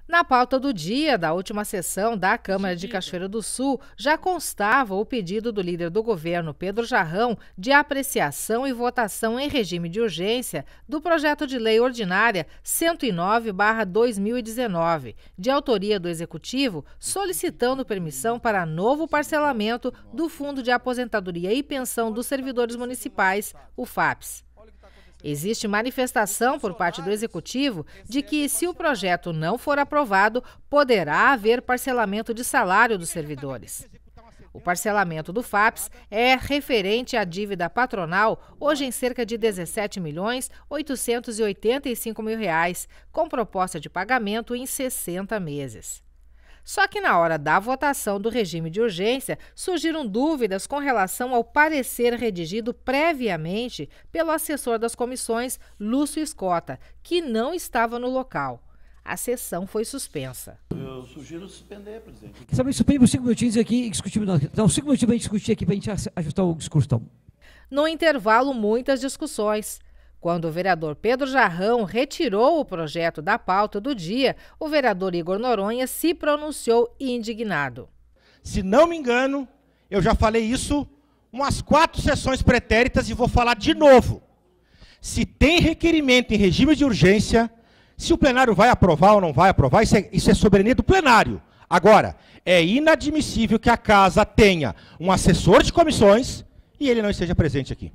Na pauta do dia da última sessão da Câmara de Cachoeira do Sul, já constava o pedido do líder do governo, Pedro Jarrão, de apreciação e votação em regime de urgência do projeto de lei ordinária 109/2019, de autoria do Executivo, solicitando permissão para novo parcelamento do Fundo de Aposentadoria e Pensão dos Servidores Municipais, o FAPES. Existe manifestação por parte do Executivo de que, se o projeto não for aprovado, poderá haver parcelamento de salário dos servidores. O parcelamento do FAPES é referente à dívida patronal, hoje em cerca de R$ 17.885.000, com proposta de pagamento em 60 meses. Só que na hora da votação do regime de urgência, surgiram dúvidas com relação ao parecer redigido previamente pelo assessor das comissões, Lúcio Escota, que não estava no local. A sessão foi suspensa. Eu sugiro suspender, presidente. Sabe, suspende 5 minutinhos aqui e discutimos. Então, 5 minutinhos para a gente discutir aqui, para a gente ajustar o discurso. Então. No intervalo, muitas discussões. Quando o vereador Pedro Jarrão retirou o projeto da pauta do dia, o vereador Igor Noronha se pronunciou indignado. Se não me engano, eu já falei isso umas 4 sessões pretéritas e vou falar de novo. Se tem requerimento em regime de urgência, se o plenário vai aprovar ou não vai aprovar, isso é soberania do plenário. Agora, é inadmissível que a casa tenha um assessor de comissões e ele não esteja presente aqui.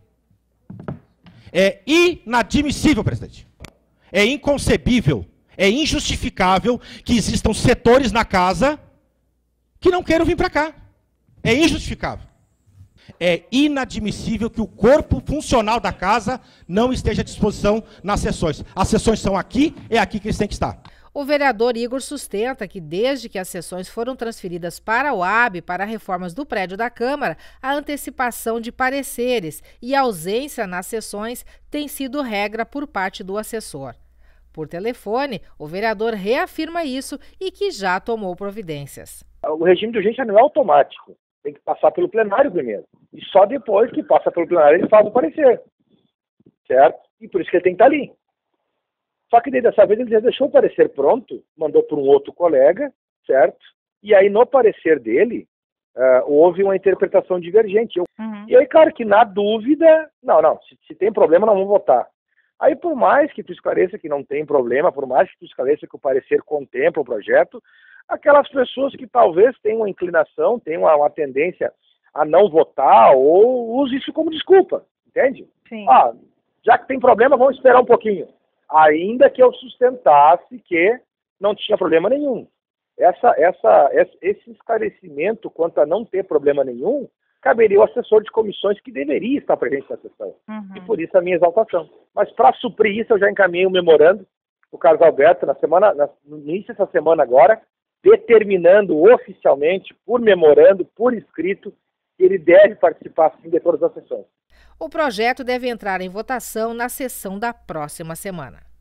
É inadmissível, presidente. É inconcebível, é injustificável que existam setores na casa que não queiram vir para cá. É injustificável. É inadmissível que o corpo funcional da casa não esteja à disposição nas sessões. As sessões são aqui, é aqui que eles têm que estar. O vereador Igor sustenta que, desde que as sessões foram transferidas para o AB para reformas do prédio da Câmara, a antecipação de pareceres e a ausência nas sessões tem sido regra por parte do assessor. Por telefone, o vereador reafirma isso e que já tomou providências. O regime de urgência não é automático. Tem que passar pelo plenário primeiro. E só depois que passa pelo plenário ele faz o parecer. Certo? E por isso que ele tem que estar ali. Só que dessa vez ele já deixou o parecer pronto, mandou para um outro colega, certo? E aí no parecer dele, houve uma interpretação divergente. E aí, claro que na dúvida, se tem problema não vamos votar. Aí por mais que tu esclareça que não tem problema, por mais que tu esclareça que o parecer contempla o projeto, aquelas pessoas que talvez tenham uma inclinação, tenham uma tendência a não votar ou use isso como desculpa, entende? Sim. Já que tem problema, vamos esperar um pouquinho. Ainda que eu sustentasse que não tinha problema nenhum. Esse esclarecimento quanto a não ter problema nenhum, caberia ao assessor de comissões que deveria estar presente na sessão. E por isso a minha exaltação. Mas para suprir isso, eu já encaminhei um memorando, o Carlos Alberto, no início dessa semana agora, determinando oficialmente, por memorando, por escrito, que ele deve participar sim de todas as sessões. O projeto deve entrar em votação na sessão da próxima semana.